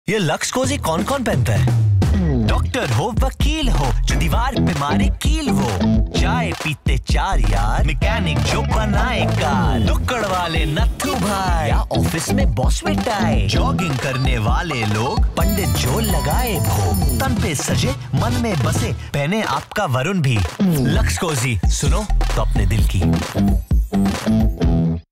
ये lux Cozi कौन कौन पहनता है? डॉक्टर हो, वकील हो, जो दीवार पे मारे कील वो, चाय पीते चार यार, मैकेनिक जो बनाए कार, नुक्कड़ वाले नत्थु भाई, या ऑफिस में बॉस में टाई, जॉगिंग करने वाले लोग, पंडित जो लगाए भोग, तन पे सजे मन में बसे, पहने आपका वरुण भी। लक्स कोजी सुनो तो अपने दिल की।